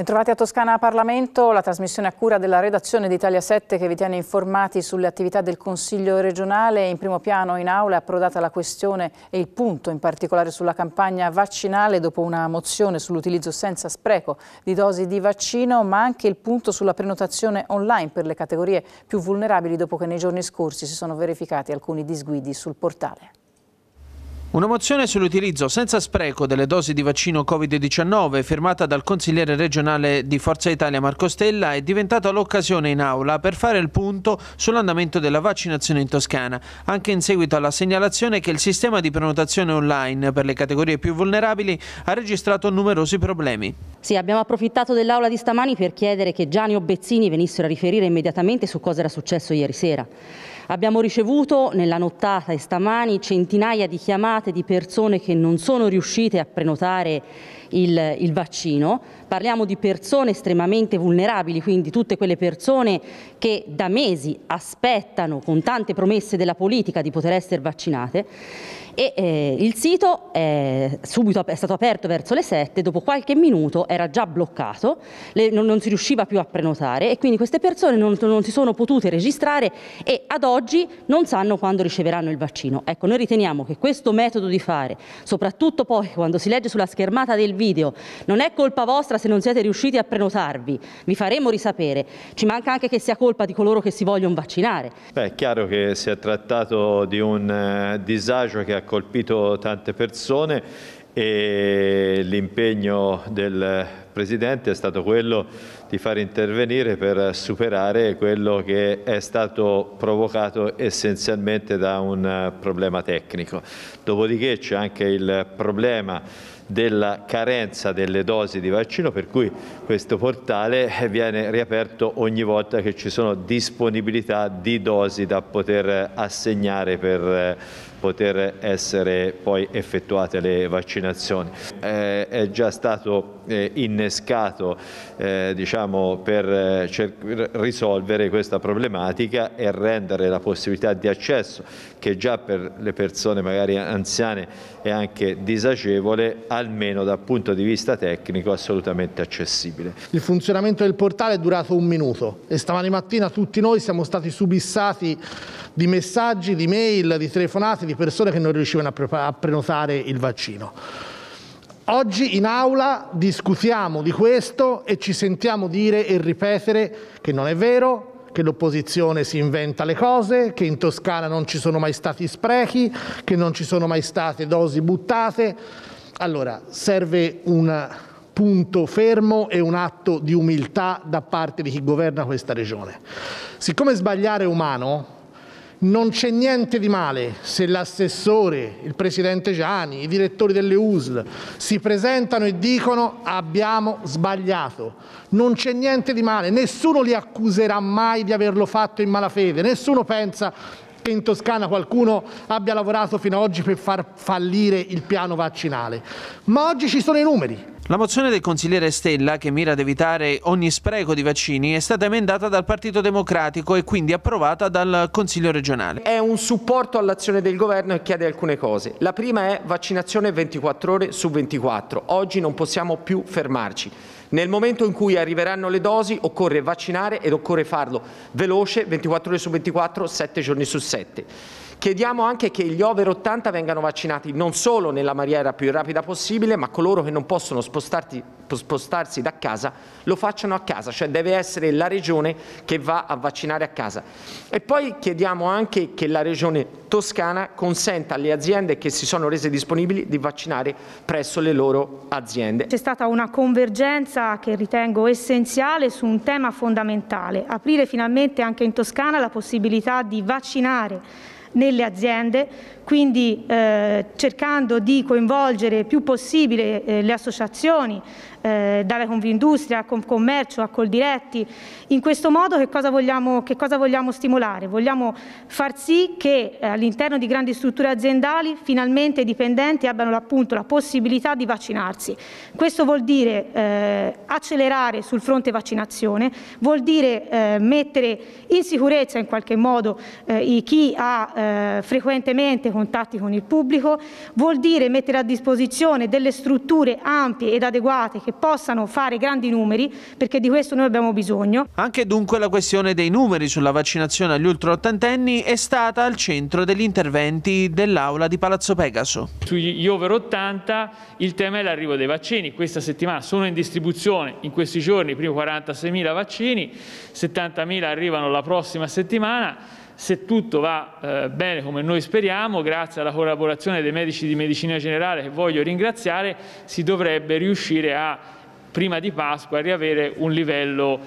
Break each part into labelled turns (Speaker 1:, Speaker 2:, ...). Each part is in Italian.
Speaker 1: Bentrovati a Toscana Parlamento, la trasmissione a cura della redazione di Italia 7 che vi tiene informati sulle attività del Consiglio regionale. In primo piano in aula è approdata la questione e il punto in particolare sulla campagna vaccinale dopo una mozione sull'utilizzo senza spreco di dosi di vaccino, ma anche il punto sulla prenotazione online per le categorie più vulnerabili dopo che nei giorni scorsi si sono verificati alcuni disguidi sul portale.
Speaker 2: Una mozione sull'utilizzo senza spreco delle dosi di vaccino Covid-19 firmata dal consigliere regionale di Forza Italia Marco Stella è diventata l'occasione in aula per fare il punto sull'andamento della vaccinazione in Toscana, anche in seguito alla segnalazione che il sistema di prenotazione online per le categorie più vulnerabili ha registrato numerosi problemi.
Speaker 3: Sì, abbiamo approfittato dell'aula di stamani per chiedere che Gianni o Bezzini venissero a riferire immediatamente su cosa era successo ieri sera. Abbiamo ricevuto nella nottata e stamani centinaia di chiamate di persone che non sono riuscite a prenotare il vaccino. Parliamo di persone estremamente vulnerabili, quindi tutte quelle persone che da mesi aspettano con tante promesse della politica di poter essere vaccinate. Il sito è stato aperto verso le 7, dopo qualche minuto era già bloccato, non si riusciva più a prenotare e quindi queste persone non si sono potute registrare e ad oggi non sanno quando riceveranno il vaccino. Ecco, noi riteniamo che questo metodo di fare, soprattutto poi quando si legge sulla schermata del video, non è colpa vostra se non siete riusciti a prenotarvi, vi faremo risapere, ci manca anche che sia colpa di coloro che si vogliono vaccinare.
Speaker 4: È chiaro che si è trattato di un disagio che ha colpito tante persone e l'impegno del Presidente è stato quello di far intervenire per superare quello che è stato provocato essenzialmente da un problema tecnico. Dopodiché c'è anche il problema della carenza delle dosi di vaccino, per cui questo portale viene riaperto ogni volta che ci sono disponibilità di dosi da poter assegnare per poter essere poi effettuate le vaccinazioni. È già stato innescato diciamo, per risolvere questa problematica e rendere la possibilità di accesso, che già per le persone magari anziane è anche disagevole, almeno dal punto di vista tecnico assolutamente accessibile.
Speaker 5: Il funzionamento del portale è durato un minuto e stamani mattina tutti noi siamo stati subissati di messaggi, di mail, di telefonate di persone che non riuscivano a prenotare il vaccino. Oggi in aula discutiamo di questo e ci sentiamo dire e ripetere che non è vero, che l'opposizione si inventa le cose, che in Toscana non ci sono mai stati sprechi, che non ci sono mai state dosi buttate. Allora, serve un punto fermo e un atto di umiltà da parte di chi governa questa regione. Siccome sbagliare è umano, non c'è niente di male se l'assessore, il presidente Gianni, i direttori delle USL si presentano e dicono abbiamo sbagliato. Non c'è niente di male, nessuno li accuserà mai di averlo fatto in malafede, nessuno pensa che in Toscana qualcuno abbia lavorato fino ad oggi per far fallire il piano vaccinale. Ma oggi ci sono i numeri.
Speaker 2: La mozione del consigliere Stella, che mira ad evitare ogni spreco di vaccini, è stata emendata dal Partito Democratico e quindi approvata dal Consiglio regionale.
Speaker 6: È un supporto all'azione del governo e chiede alcune cose. La prima è vaccinazione 24 ore su 24. Oggi non possiamo più fermarci. Nel momento in cui arriveranno le dosi occorre vaccinare ed occorre farlo veloce, 24 ore su 24, 7 giorni su 7. Chiediamo anche che gli over 80 vengano vaccinati non solo nella maniera più rapida possibile, ma coloro che non possono spostarsi da casa lo facciano a casa, cioè deve essere la regione che va a vaccinare a casa. E poi chiediamo anche che la regione Toscana consenta alle aziende che si sono rese disponibili di vaccinare presso le loro aziende.
Speaker 7: C'è stata una convergenza che ritengo essenziale su un tema fondamentale: aprire finalmente anche in Toscana la possibilità di vaccinare nelle aziende, quindi cercando di coinvolgere il più possibile le associazioni, dalla Confindustria a Confcommercio a Coldiretti. In questo modo che cosa vogliamo stimolare? Vogliamo far sì che all'interno di grandi strutture aziendali finalmente i dipendenti abbiano appunto la possibilità di vaccinarsi. Questo vuol dire accelerare sul fronte vaccinazione, vuol dire mettere in sicurezza in qualche modo chi ha frequentemente contatti con il pubblico, vuol dire mettere a disposizione delle strutture ampie ed adeguate che possano fare grandi numeri, perché di questo noi abbiamo bisogno.
Speaker 2: Anche dunque la questione dei numeri sulla vaccinazione agli ultraottantenni è stata al centro degli interventi dell'Aula di Palazzo Pegaso.
Speaker 8: Sugli over 80 il tema è l'arrivo dei vaccini. Questa settimana sono in distribuzione, in questi giorni, i primi 46.000 vaccini, 70.000 arrivano la prossima settimana. Se tutto va bene come noi speriamo, grazie alla collaborazione dei medici di medicina generale, che voglio ringraziare, si dovrebbe riuscire a, prima di Pasqua, a riavere un livello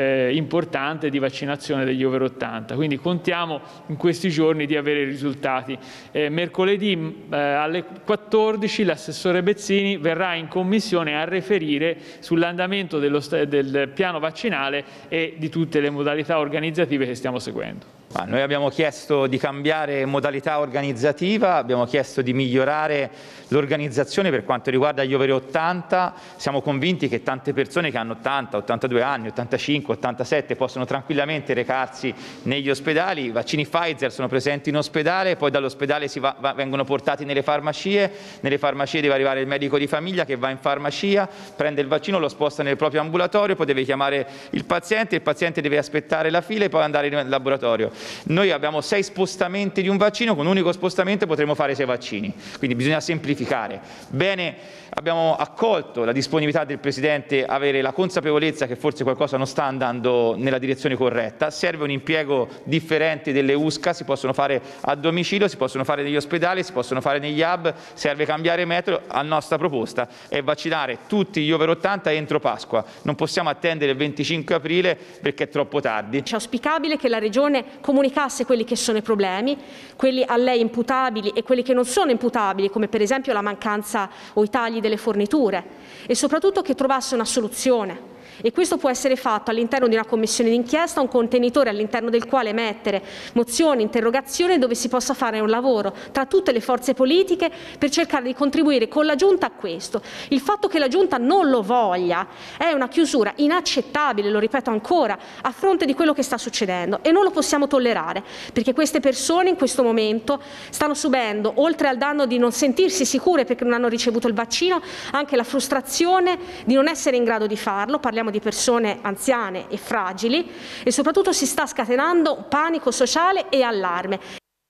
Speaker 8: importante di vaccinazione degli over 80. Quindi contiamo in questi giorni di avere i risultati. Mercoledì alle 14 l'assessore Bezzini verrà in commissione a riferire sull'andamento del piano vaccinale e di tutte le modalità organizzative che stiamo seguendo.
Speaker 9: Noi abbiamo chiesto di cambiare modalità organizzativa, abbiamo chiesto di migliorare l'organizzazione per quanto riguarda gli over 80. Siamo convinti che tante persone che hanno 80, 82 anni, 85, 87 possono tranquillamente recarsi negli ospedali. I vaccini Pfizer sono presenti in ospedale, poi dall'ospedale vengono portati nelle farmacie deve arrivare il medico di famiglia che va in farmacia, prende il vaccino, lo sposta nel proprio ambulatorio, poi deve chiamare il paziente deve aspettare la fila e poi andare in laboratorio. Noi abbiamo 6 spostamenti di un vaccino, con un unico spostamento potremo fare 6 vaccini, quindi bisogna semplificare. Bene, abbiamo accolto la disponibilità del Presidente a avere la consapevolezza che forse qualcosa non sta andando nella direzione corretta, serve un impiego differente delle USCA, si possono fare a domicilio, si possono fare negli ospedali, si possono fare negli hub, serve cambiare metodo. La nostra proposta è vaccinare tutti gli over 80 entro Pasqua, non possiamo attendere il 25 aprile perché è troppo tardi.
Speaker 10: È auspicabile che la Regione comunicasse quelli che sono i problemi, quelli a lei imputabili e quelli che non sono imputabili, come per esempio la mancanza o i tagli delle forniture, e soprattutto che trovasse una soluzione. E questo può essere fatto all'interno di una commissione d'inchiesta, un contenitore all'interno del quale mettere mozioni, interrogazioni, dove si possa fare un lavoro tra tutte le forze politiche per cercare di contribuire con la Giunta a questo. Il fatto che la Giunta non lo voglia è una chiusura inaccettabile, lo ripeto ancora, a fronte di quello che sta succedendo, e non lo possiamo tollerare, perché queste persone in questo momento stanno subendo, oltre al danno di non sentirsi sicure perché non hanno ricevuto il vaccino, anche la frustrazione di non essere in grado di farlo. Parliamo di persone anziane e fragili, e soprattutto si sta scatenando panico sociale e allarme.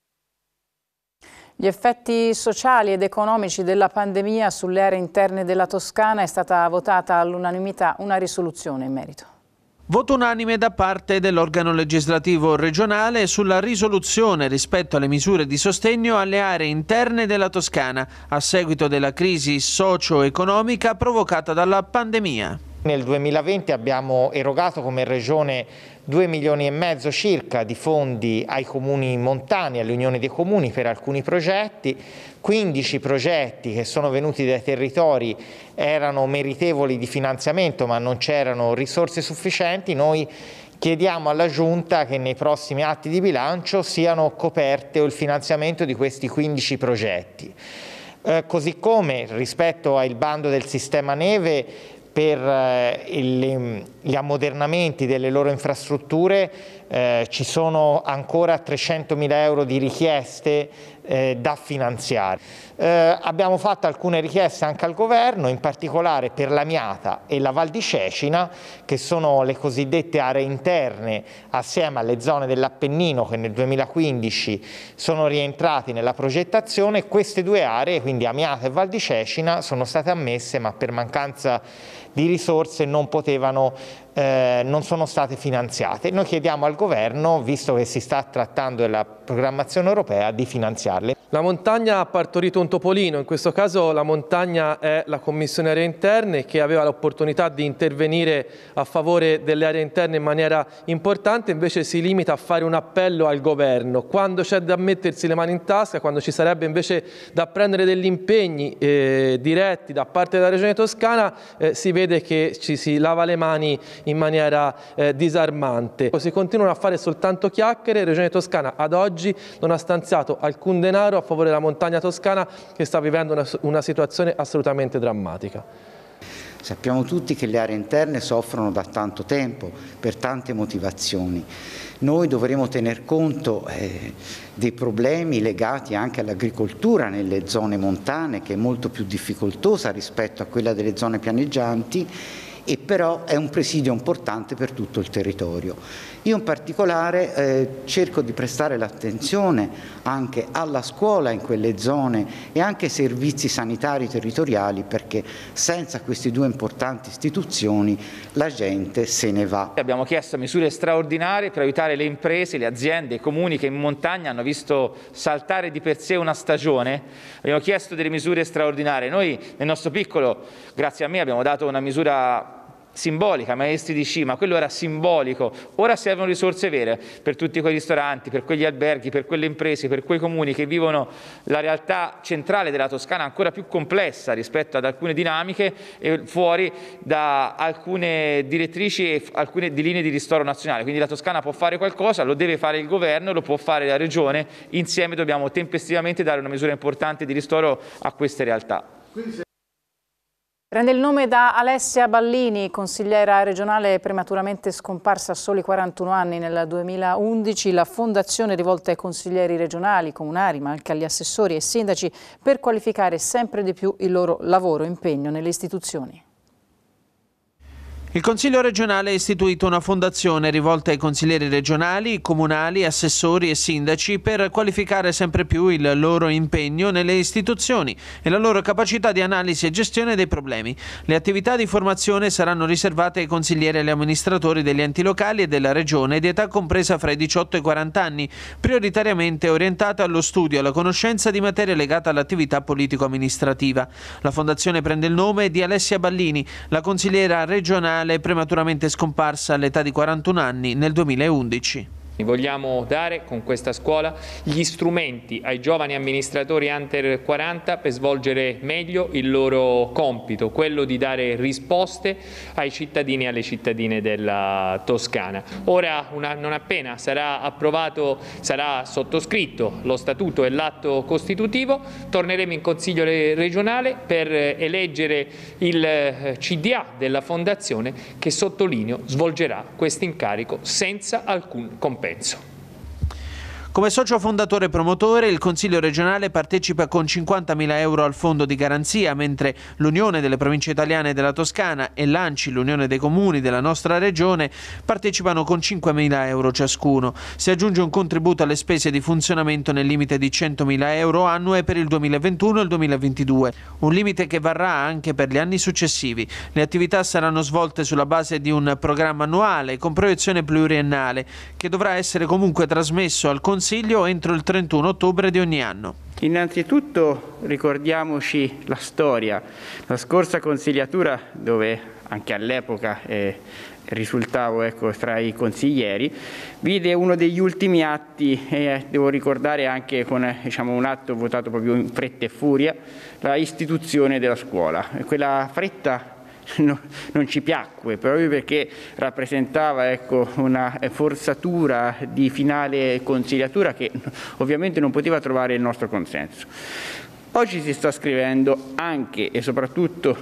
Speaker 1: Gli effetti sociali ed economici della pandemia sulle aree interne della Toscana. È stata votata all'unanimità una risoluzione in merito.
Speaker 2: Voto unanime da parte dell'organo legislativo regionale sulla risoluzione rispetto alle misure di sostegno alle aree interne della Toscana a seguito della crisi socio-economica provocata dalla pandemia.
Speaker 11: Nel 2020 abbiamo erogato come Regione 2,5 milioni circa di fondi ai comuni montani, alle unioni dei comuni per alcuni progetti. 15 progetti che sono venuti dai territori erano meritevoli di finanziamento, ma non c'erano risorse sufficienti. Noi chiediamo alla Giunta che nei prossimi atti di bilancio siano coperte il finanziamento di questi 15 progetti. Così come rispetto al bando del sistema neve, per gli ammodernamenti delle loro infrastrutture ci sono ancora 300.000 euro di richieste da finanziare. Abbiamo fatto alcune richieste anche al Governo, in particolare per l'Amiata e la Val di Cecina, che sono le cosiddette aree interne assieme alle zone dell'Appennino che nel 2015 sono rientrati nella progettazione. Queste due aree, quindi Amiata e Val di Cecina, sono state ammesse, ma per mancanza di risorse non sono state finanziate. Noi chiediamo al Governo, visto che si sta trattando della programmazione europea, di finanziarle.
Speaker 12: La montagna ha partorito un topolino, in questo caso la montagna è la Commissione Aree Interne, che aveva l'opportunità di intervenire a favore delle aree interne in maniera importante, invece si limita a fare un appello al Governo. Quando c'è da mettersi le mani in tasca, quando ci sarebbe invece da prendere degli impegni diretti da parte della Regione Toscana, si vede che ci si lava le mani in maniera disarmante. Si continuano a fare soltanto chiacchiere. Regione Toscana ad oggi non ha stanziato alcun denaro a favore della montagna toscana, che sta vivendo una situazione assolutamente drammatica.
Speaker 13: Sappiamo tutti che le aree interne soffrono da tanto tempo, per tante motivazioni. Noi dovremo tener conto dei problemi legati anche all'agricoltura nelle zone montane, che è molto più difficoltosa rispetto a quella delle zone pianeggianti, e però è un presidio importante per tutto il territorio. Io in particolare cerco di prestare l'attenzione anche alla scuola in quelle zone e anche ai servizi sanitari territoriali, perché senza queste due importanti istituzioni la gente se ne va.
Speaker 9: Abbiamo chiesto misure straordinarie per aiutare le imprese, le aziende, i comuni che in montagna hanno visto saltare di per sé una stagione. Abbiamo chiesto delle misure straordinarie. Noi nel nostro piccolo, grazie a me, abbiamo dato una misura simbolica, maestri di sci, ma quello era simbolico. Ora servono risorse vere per tutti quei ristoranti, per quegli alberghi, per quelle imprese, per quei comuni che vivono la realtà centrale della Toscana ancora più complessa rispetto ad alcune dinamiche e fuori da alcune direttrici e alcune di linee di ristoro nazionale. Quindi la Toscana può fare qualcosa, lo deve fare il governo, lo può fare la regione. Insieme dobbiamo tempestivamente dare una misura importante di ristoro a queste realtà.
Speaker 1: Prende il nome da Alessia Ballini, consigliera regionale prematuramente scomparsa a soli 41 anni nel 2011. La fondazione rivolta ai consiglieri regionali, comunali, ma anche agli assessori e sindaci per qualificare sempre di più il loro lavoro e impegno nelle istituzioni.
Speaker 2: Il Consiglio regionale ha istituito una fondazione rivolta ai consiglieri regionali, comunali, assessori e sindaci per qualificare sempre più il loro impegno nelle istituzioni e la loro capacità di analisi e gestione dei problemi. Le attività di formazione saranno riservate ai consiglieri e agli amministratori degli enti locali e della regione di età compresa fra i 18 e i 40 anni, prioritariamente orientate allo studio e alla conoscenza di materie legate all'attività politico-amministrativa. La fondazione prende il nome di Alessia Ballini, la consigliera regionale prematuramente scomparsa all'età di 41 anni nel 2011.
Speaker 14: Vogliamo dare con questa scuola gli strumenti ai giovani amministratori under 40 per svolgere meglio il loro compito, quello di dare risposte ai cittadini e alle cittadine della Toscana. Ora, non appena sarà approvato, sarà sottoscritto lo statuto e l'atto costitutivo, torneremo in Consiglio regionale per eleggere il CDA della Fondazione che, sottolineo, svolgerà questo incarico senza alcun compenso.
Speaker 2: Come socio fondatore e promotore, il Consiglio regionale partecipa con 50.000 euro al fondo di garanzia, mentre l'Unione delle Province Italiane della Toscana e l'ANCI, l'Unione dei Comuni della nostra regione, partecipano con 5.000 euro ciascuno. Si aggiunge un contributo alle spese di funzionamento nel limite di 100.000 euro annue per il 2021 e il 2022, un limite che varrà anche per gli anni successivi. Le attività saranno svolte sulla base di un programma annuale con proiezione pluriennale, che dovrà essere comunque trasmesso al Consiglio entro il 31 ottobre di ogni anno.
Speaker 15: Innanzitutto ricordiamoci la storia. La scorsa consigliatura, dove anche all'epoca risultavo tra i consiglieri, vide uno degli ultimi atti, devo ricordare anche con un atto votato proprio in fretta e furia, la istituzione della scuola. Quella fretta non ci piacque, proprio perché rappresentava una forzatura di finale consigliatura che ovviamente non poteva trovare il nostro consenso. Oggi si sta scrivendo anche e soprattutto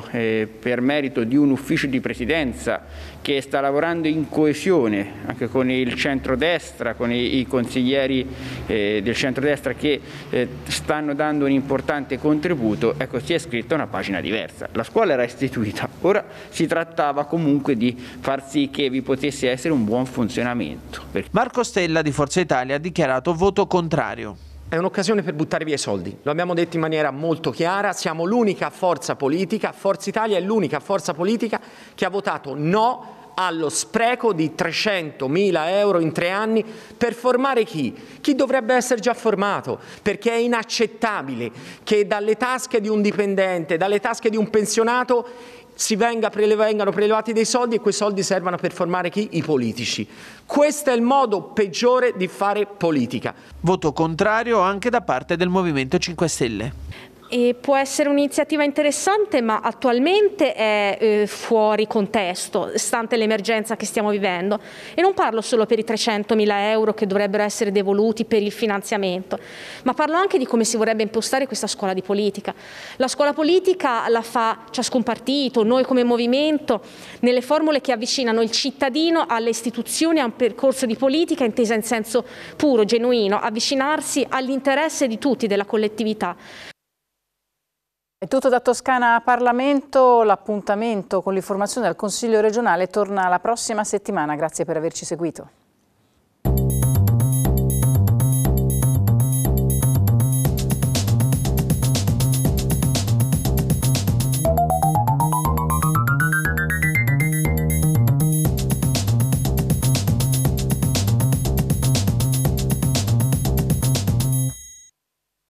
Speaker 15: per merito di un ufficio di presidenza che sta lavorando in coesione anche con il centrodestra, con i consiglieri del centrodestra che stanno dando un importante contributo. Si è scritta una pagina diversa. La scuola era istituita, ora si trattava comunque di far sì che vi potesse essere un buon funzionamento.
Speaker 2: Marco Stella di Forza Italia ha dichiarato voto contrario.
Speaker 6: È un'occasione per buttare via i soldi, lo abbiamo detto in maniera molto chiara, siamo l'unica forza politica, Forza Italia è l'unica forza politica che ha votato no allo spreco di 300.000 euro in 3 anni per formare chi? Chi dovrebbe essere già formato, perché è inaccettabile che dalle tasche di un dipendente, dalle tasche di un pensionato vengano prelevati dei soldi e quei soldi servano per formare chi? I politici. Questo è il modo peggiore di fare politica.
Speaker 2: Voto contrario anche da parte del Movimento 5 Stelle.
Speaker 10: E può essere un'iniziativa interessante, ma attualmente è fuori contesto, stante l'emergenza che stiamo vivendo. E non parlo solo per i 300.000 euro che dovrebbero essere devoluti per il finanziamento, ma parlo anche di come si vorrebbe impostare questa scuola di politica. La scuola politica la fa ciascun partito, noi come movimento, nelle formule che avvicinano il cittadino alle istituzioni, a un percorso di politica intesa in senso puro, genuino, avvicinarsi all'interesse di tutti, della collettività.
Speaker 1: È tutto da Toscana Parlamento, l'appuntamento con l'informazione del Consiglio regionale torna la prossima settimana. Grazie per averci seguito.